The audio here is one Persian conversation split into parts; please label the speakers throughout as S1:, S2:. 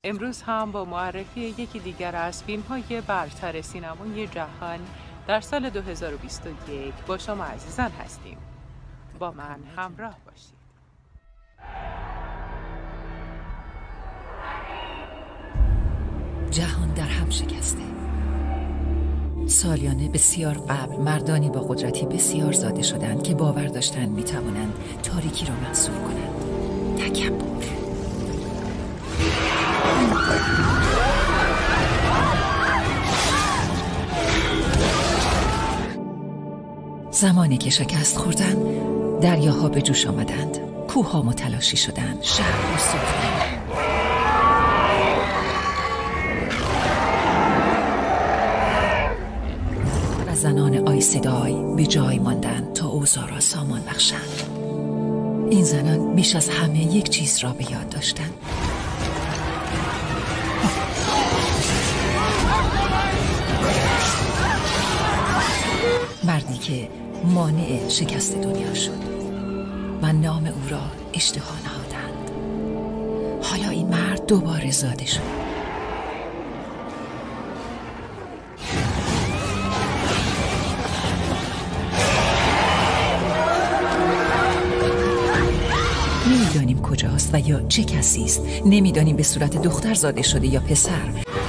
S1: امروز هم با معرفی یکی دیگر از فیلم‌های برتر سینمای جهان در سال 2021 با شما عزیزان هستیم. با من همراه باشید.
S2: جهان در هم شکسته. سالیانه بسیار قبل مردانی با قدرتی بسیار زاده شدند که باور داشتند میتوانند تاریکی را محصور کنند. تکبر. زمانی که شکست خوردند، دریاها به جوش آمدند، کوهها متلاشی شدند، شهرها سوختند. و زنان آیسدای به جای ماندند تا اوضاع را سامان بخشند. این زنان بیش از همه یک چیز را به یاد داشتند. مردی که مانع شکست دنیا شد و نام او را اشتها نهادند. حالا این مرد دوباره زاده شد. نمیدانیم کجاست و یا چه کسی است. نمیدانیم به صورت دختر زاده شده یا پسر.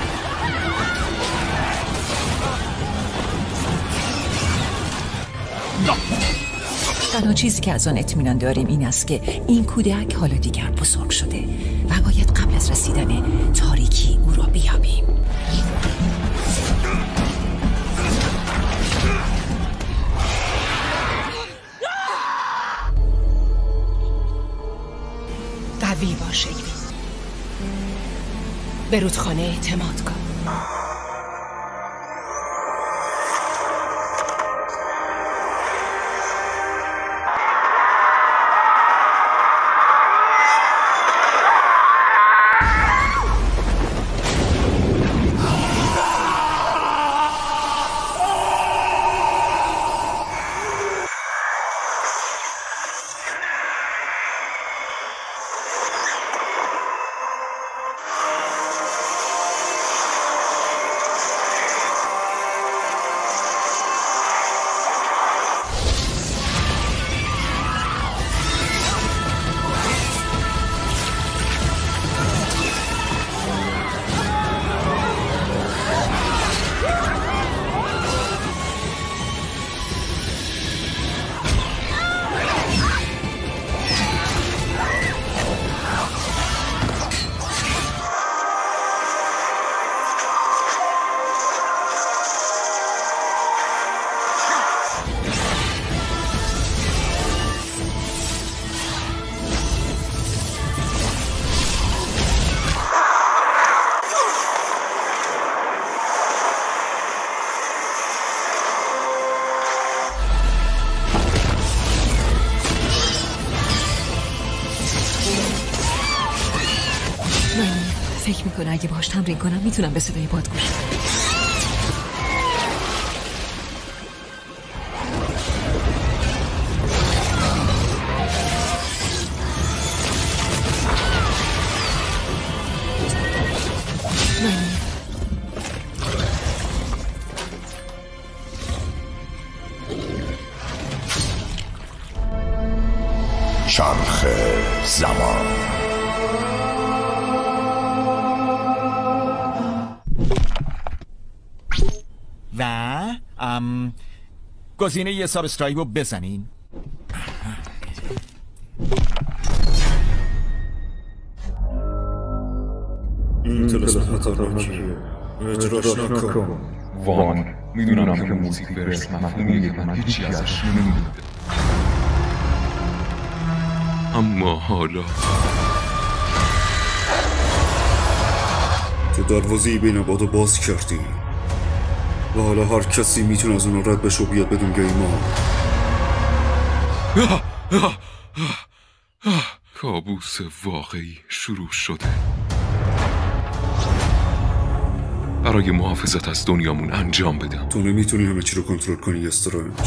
S2: تنها چیزی که از آن اطمینان داریم این است که این کودک حالا دیگر بزرگ شده و باید قبل از رسیدن تاریکی او را بیابیم. قوی باش ایوین. به رودخانه اعتماد کن. فکر میکنه اگه باهاش تمرین کنم میتونم به صدای باد گوش بدم.
S3: چرخ زمان.
S4: و گزینه یه سابسکرایب رو بزنین.
S5: این تلسم خطرناکیه، اجراش نکن.
S6: وان میدونم که موزیک برس مفهومیه که من هیچی ازش نمیدونم، اما حالا
S5: تو دروازه‌ای بین بادو باز کردی و حالا هر کسی میتونه از اون رد بشه و بیاد بدون گیما.
S6: کابوس واقعی شروع شده. برای محافظت از دنیامون انجام بدم.
S5: تو نمیتونی همه چی رو کنترل کنی استرنج.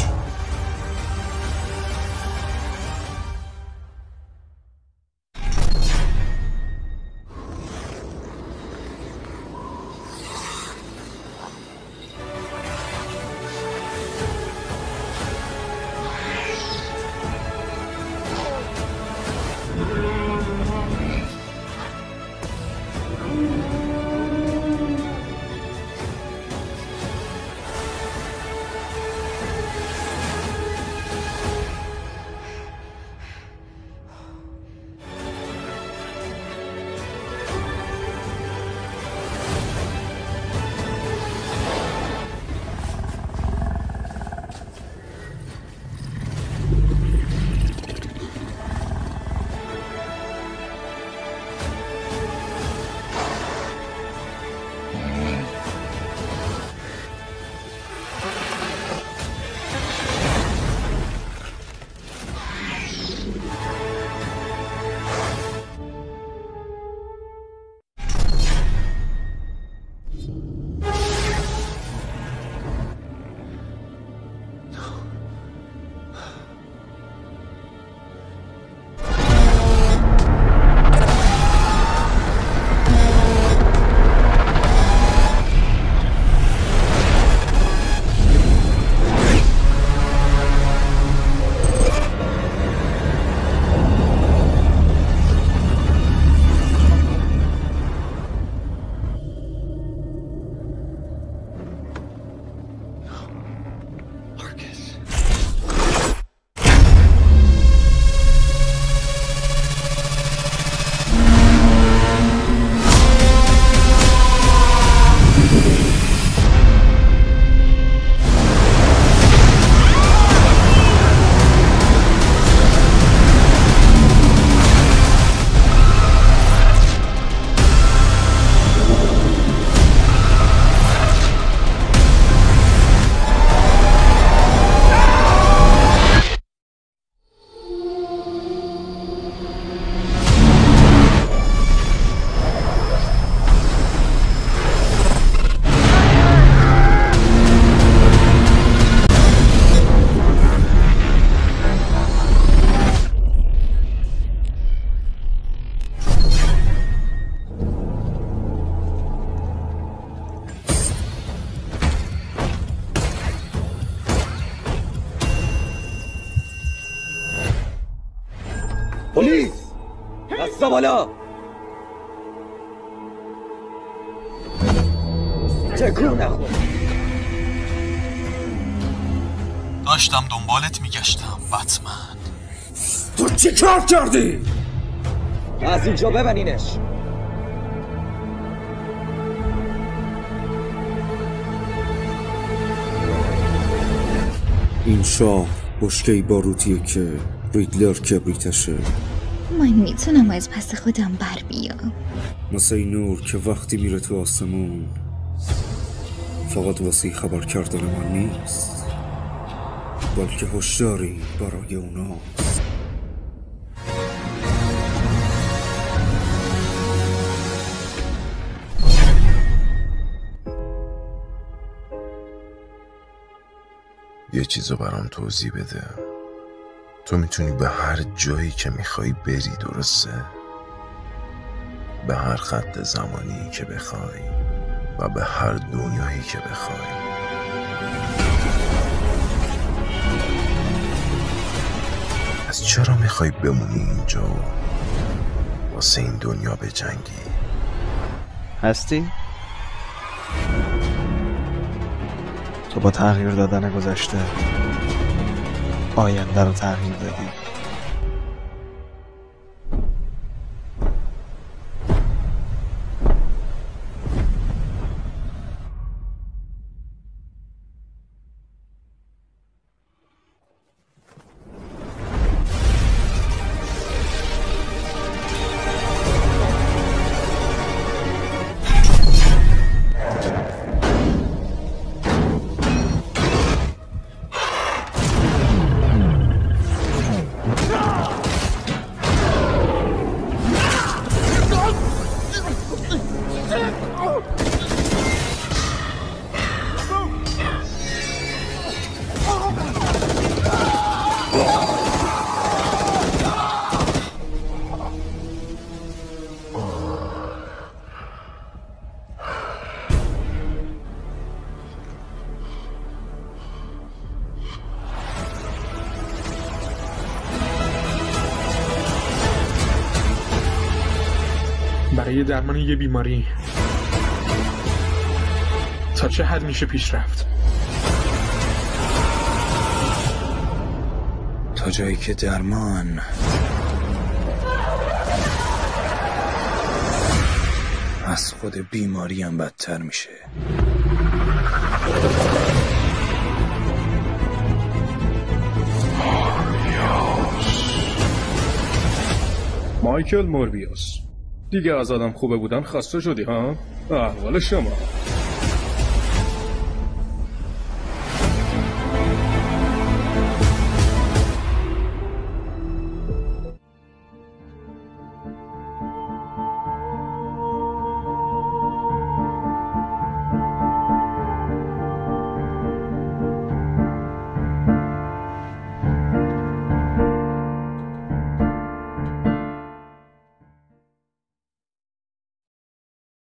S7: پلیس دستا بالا. تکون نخور.
S4: داشتم دنبالت میگشتم بتمن.
S7: تو چی کار کردی؟ از اینجا ببرینش.
S5: این شاه بشکه‌ای باروتیه که ریدلر کبریتشه.
S8: من میتونم از پس خودم بر بیام.
S5: مثل این نور که وقتی میره تو آسمون فقط واسه خبر کردن من نیست، بلکه هشداری برای اوناست.
S9: یه چیزو برام توضیح بده. تو میتونی به هر جایی که میخوای بری، درسته؟ به هر خط زمانی که بخوای و به هر دنیایی که بخوای. پس چرا میخوای بمونی اینجا و واسه این دنیا بجنگی؟
S10: هستی؟ تو با تغییر دادن گذشته آینده رو تغییر دادی.
S11: برای درمان یه بیماری تا چه حد میشه پیش رفت؟
S12: تا جایی که درمان از خود بیماری هم بدتر میشه.
S13: مایکل موربیوس، دیگه از آدم خوبه بودن خسته شدی ها؟ احوال شما